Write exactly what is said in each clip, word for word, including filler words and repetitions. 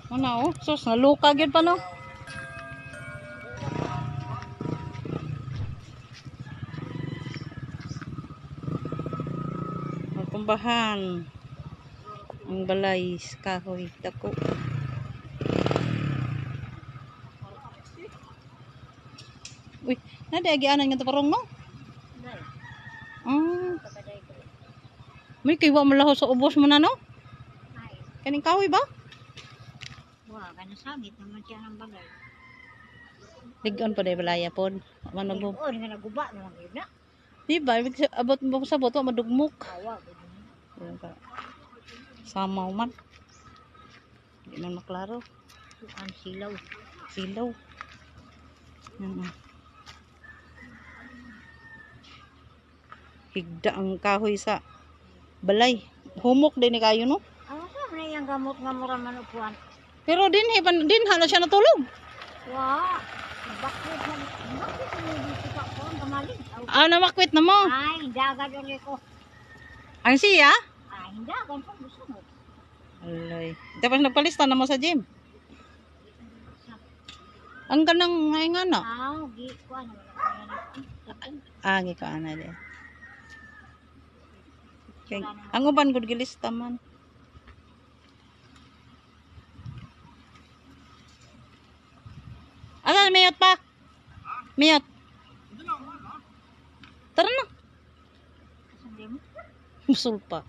Ano oh? Sus, naluka gyud pa no. Magkumbahan. Ang balay kahoy dako. Uy, nada agianan nga parong no? Ah. May kiwa mo laho sa ubos mo na no? Kaning kahoy ba? Wah, kana sagit naman siya ng balay. Ligon pa day balaya pod. Manog mo. Oh, nga naguba naman gyud na. Di ba ibig sa- abot mo sa boto madugmok. Awa Ayun ka. Samaw man. Di man maklaro. ang silaw. Silaw. Mm. Higda ang kahoy sa balay. Humok din ni kayo no? Ano sa man yang gamot nga mura man upuan? Pero din heban din hala siya natulog. Wa, bakit man bakit mo dito ka ko kamalig? Ah, namakwit na mo. Ay, dagat ulit ko. Ang siya? Ay, dagat ko gusto mo. Alay. Tapos nagpalista na mo sa gym. Ang ganang ngay nga na. Ah, gi ko ano. Ah, gi ko ana de. Kay ang uban gud gilista man. Ala, miyot pa. Miyot. Tara na. Sabi mo? Musul pa.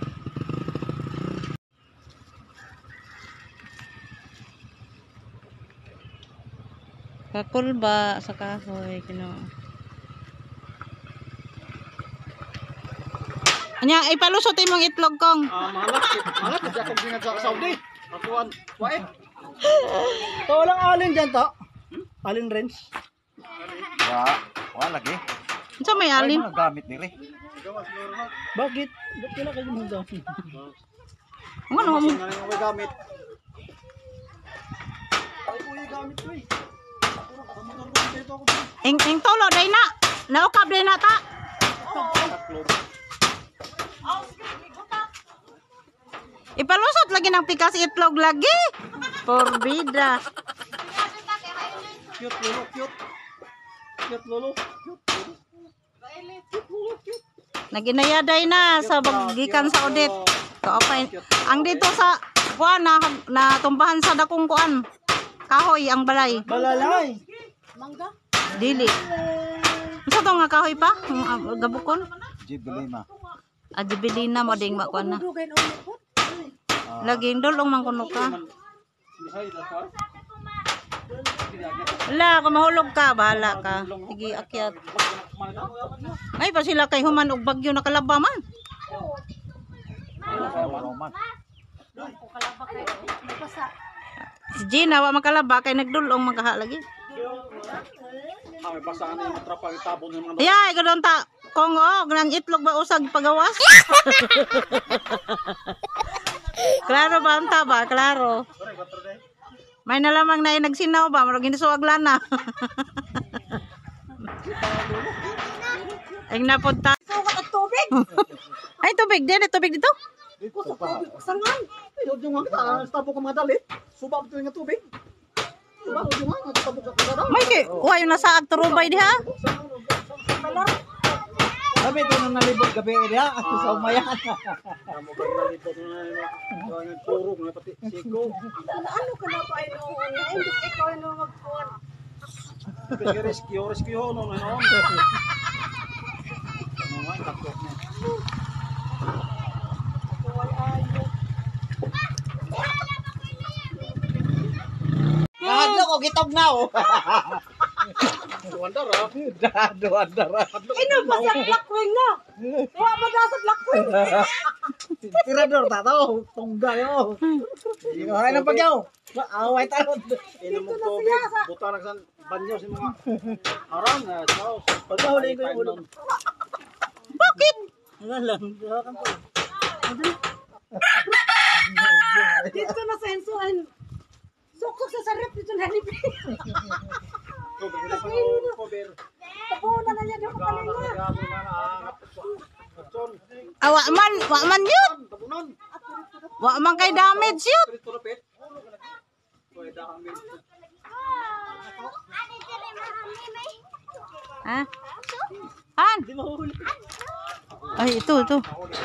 Kakulba sa kahoy. Kino. Anya, ipalusot imong itlog kong. Ah, malak, malak kasi akong ginagawa sa Saudi. Akuan, wae. To lang alin dyan to. Alin range. Wa, wa lagi. Unsa may Ay, alin? mga gamit diri. Bakit? Ba't kailan kayo mga gamit? Ano mo? Nga yung may gamit. Ay, kuya gamit ko eh. Pamotor ko dito ako. Ing ing tolo day na. Naukab day na ta. Ipalusot lagi ng pikas itlog lagi. Porbida. Cute lolo, cute. Cute lolo, cute. Cute lolo, cute. Naginayaday na sa bagikan sa audit. Kaopay. Ang dito sa kuan na, na tumbahan sa dakong kuan. Kahoy ang balay. Balalay. Dili. Unsa to nga kahoy pa? Ang ah, gabukon? Jibilima. Adibilina mo ding makuan na. Laging dulong man kuno ka. Wala, kung mahulog ka, bahala ka. Sige, akyat. Ay, pa sila kay human og bagyo nakalaba man. Roman. Si Gina, wa makalaba kay nagdulong magkaha lagi. Ah, may basaan yung matrapa yung tabon ng mga. Ay, ganoon ta. Kung oh, ganang itlog ba usag pagawas? Klaro ba ang taba? Klaro. May nalamang na nagsinaw ba? Marag ginisuwag lana. Ay napunta. Ay, tubig din. Ay, tubig dito. Dito sa tubig. Sangan. Ayun yung mga stabo ko mga dalit. Subab ito yung tubig. Subab yung mga stabo ko mga dalit. May kay, uhay yung nasa agturubay diha. Sabi ito nang nalibot gabi diha at sa umayan. Kamu ba nalibot na yung purog na pati siko. Ano ka na pa ino? Ay, ikaw ino magkuan. Pero rescue, rescue ho no no. Ano nga takot na. Kahadlo ko gitog na oh. Wanda ra. Dado andara. Ino pa siya blakwing na. Wa ba da sa blakwing? Tirador ta to, tungga yo. Ay na pagyaw. Away tayo. Inom mo tubig, buta lang sa banyo si mga aram na so. Pagkahuli ko yung ulo. Bakit? Wala lang. Dito na sensuhan. Sukok sa sarap dito na ni. Tubig na pa cover. Tabunan na niya dito kalinga. Awa man, wa man yun. Tabunan. Wa man kay damage yun. Turupit. Ha? Han? Ay, ito, ito.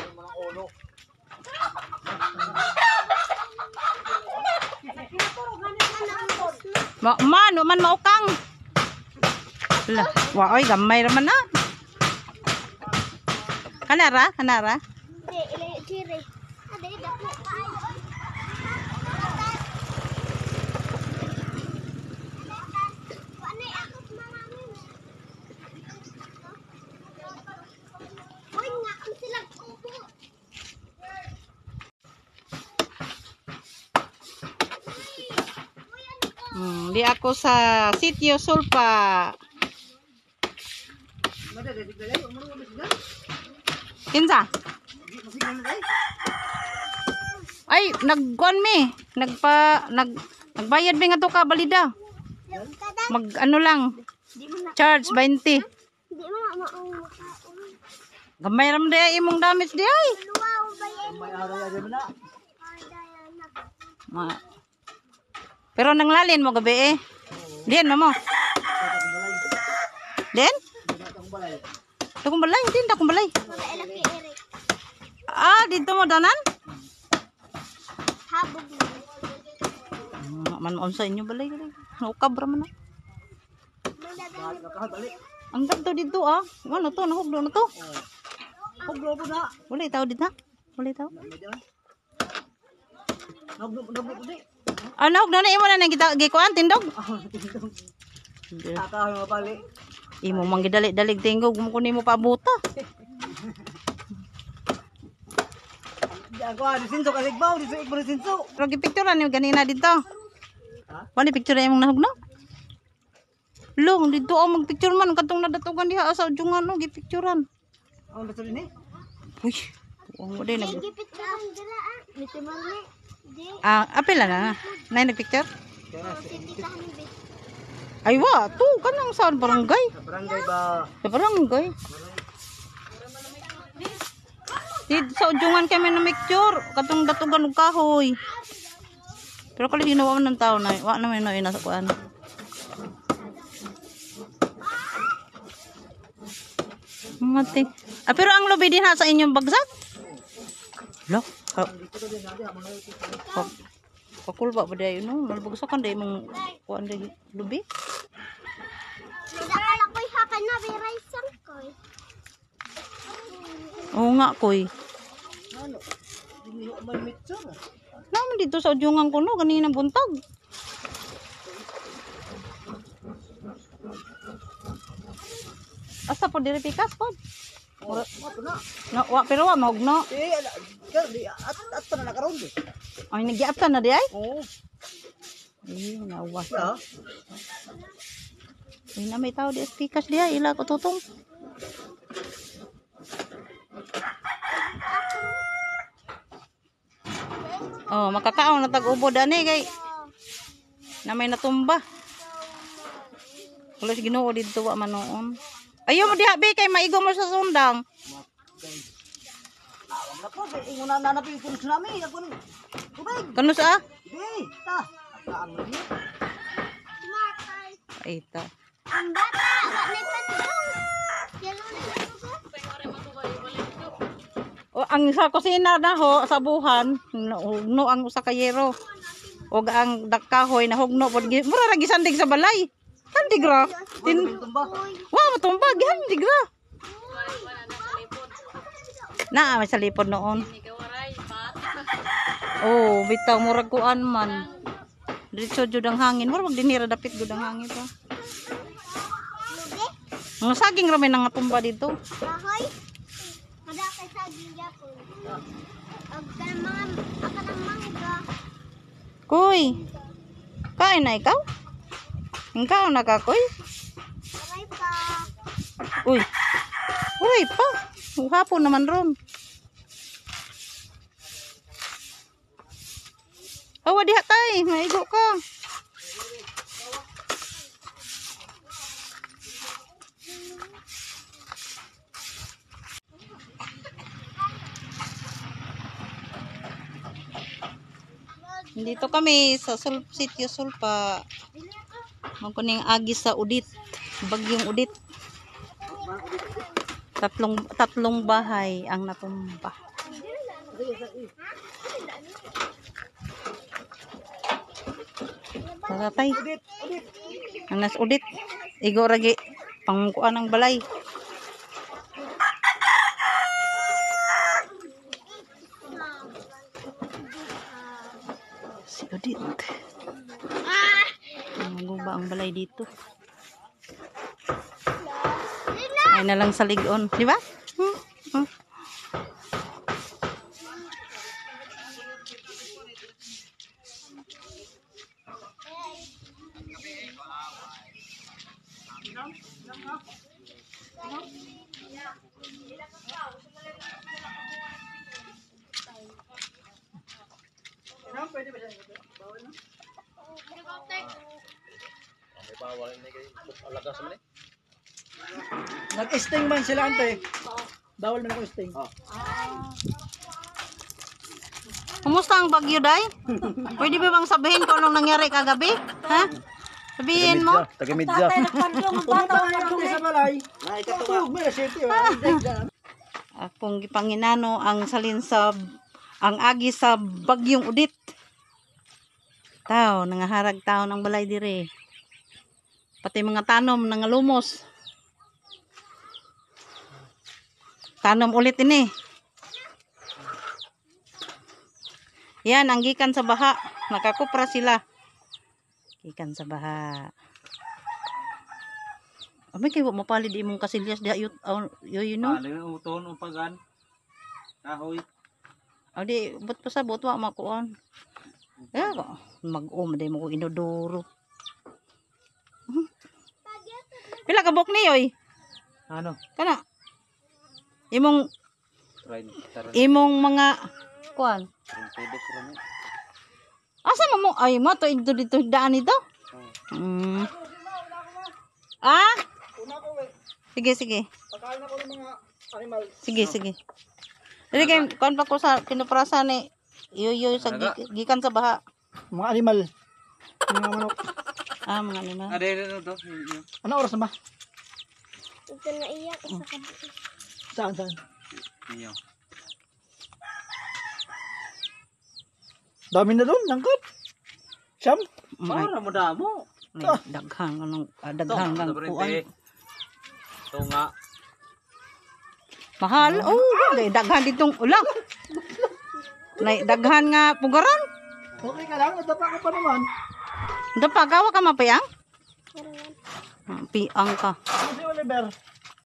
Ma man, man maukang. Lah, wa oy gamay ra man na. Kanara, kanara. Di, ilayo diri. Ada dako kaayo. Wala ako mamamin. Hoy nga ang silag upo. Hmm, di ako sa Sitio Sulpa. Kinsa? Ay, nagkuan mi. Nagpa nag nagbayad mi nga to ka balida. Mag ano lang. Di mo na, Charge twenty. di mo na maong makaon. Gamay ram di imong damage di ay. Luwaw ba yan? May araw ya mo na. Ma. Pero nang lalin mo gabi eh. Diyan mo mo. Den? Dakong balay, din dakong balay. Wala ilaki Eric. Ah, dito mo danan? Habog na. Ah, man on sa inyo balay gali. Naukab ra man na. Ang ganda dito ah. Ano to, nahugdo na to. Huglo po na. Wala tao dito. Wala tao. Huglo huglo po di. Ah, nahugdo na imo na nang kita gikuan tindog. Tataw mo bali. Imo mang gidali-dalig tingog mo kunin mo pa buta. Di ako di sinso kasi baw di sa sinso. Pero gipicturean ni ganina dito. Ha? Wala picture imong nahugno. Long dito ang magpicture man katong nadatugan diha sa ujungan no gipicturean. Ang betul ini. Uy, ang mo din nag Gipit ka ang dala ah. Miti marni. Di. ah apil na. Nay nagpicture? Kita kami bit. Ay wa, to kanang saan barangay? Sa barangay ba? Sa barangay. Di sa ujungan kami na picture katong datugan og kahoy. Pero kali ginawa man ng tao na, wa na may na sa kuan. Mati. Ah, pero ang lobby din ha sa inyong bagsak? Lo, ka. Ka. Kakulba ba dayo no? Nalbagsakan day mong kuan day lobby. Nakala ko'y hakan na biray sang ko'y. Oo nga koy. Ano? Hindi ko man mitso. Naman dito sa ujungan ko no, ganina buntag. Asa po diri pikas po? Ora, mo na. No, wa pero wa maugno. Eh, ala, kaya di at at pa na nakaroon di. Ay nagiap ka na di ay? Oo. Ay, nawas. Ya. Ay na may tao di pikas di ay ila ko tutong. Oh, makakaon na tag-ubod ani kay na may natumba. Kulo si Ginoo dito wa man noon. Ayo mo diha be kay maigo mo sa sundang. Nako, ingon na nanapin ko tsunami, ako ni. Tubig. Kano sa? Di, ta. Taan mo ni. Matay. Ay ta. Ang bata. Wala na ipatong. Yelo na ipatong. O ang sa kusina na ho sa buhan, no ang usa ka yero. Og ang dakahoy na hugno pod mura ra gisandig sa balay. Handig ra. Tin Tumba. wa matumba gihandig ra. Na may salipod noon. Oh, bitaw murag kuan man. Diretso jud ang hangin. Mura mag dinira dapit jud ang hangin pa. Mga saging ra may nangatumba dito. Ahoy. Kada kay sa giyapon. Ang mga akan mangga. Kuy. Kain na ikaw? Ikaw na ka, kuy? Aray pa. Uy. Uy pa. Hapon naman ron. Awa diha tay, maigo ka. Dito kami sa Sul Sitio Sulpa. Magkuning agi sa Udit. Bagyong Udit. Tatlong tatlong bahay ang natumba. Tatay. Ang nas Udit. Igo ragi pangkuan ng balay. Si Udit. Maguba ang balay dito. Ay na lang sa ligon, di ba? Hmm? Hmm. Nag-sting man sila ante. Bawal man ako sting. Kumusta ang bagyo, Day? Pwede ba bang sabihin kung anong nangyari kagabi? Ha? Sabihin mo? Tatay nagpandong ang bata. Punta tayo sa balay. Ito, may city. Akong gipanginano ang salinsab, ang agi sa bagyong Udit. Tao, nangaharag tao ng balay dire. Pati mga tanom nangalumos. Tanom ulit ini. Yan, ang gikan sa baha. Nakakupra sila. Gikan sa baha. Amay kayo mapalid imong kasilyas di ayot you know. Ano yung uton upagan? Kahoy. O di but pa sa botwa makuan. Ya mag-um day mo ko inodoro. Hmm. Pila ka bok ni oy? Ano? Kana imong Train. imong mga kuan. Pwede ko rin. Asa mo mo ay mo to dito dito daan ito? Hmm. Ah? Sige sige. Pagkain ako ng mga animal. Sige sige. Dili kay kuan pa ko sa pinuprasa ni yoyo sa gi- gikan sa baha. Mga animal. Mga manok. Ah, mga animal. Ada ano to? Ano oras na ba? Ito na iyak sa kabukid. Saan saan? Iyo. Dami na doon, nangkot. Siyam. May, Para mo damo. may daghang anong ah, daghang kang kuan. Ito nga. Mahal. Oh, may daghan ditong ulang. May daghan nga pugaran. Okay ka lang, nadapa ka pa naman. Dapa gawa ka mapayang? Ah, piang ka. Ano si Oliver?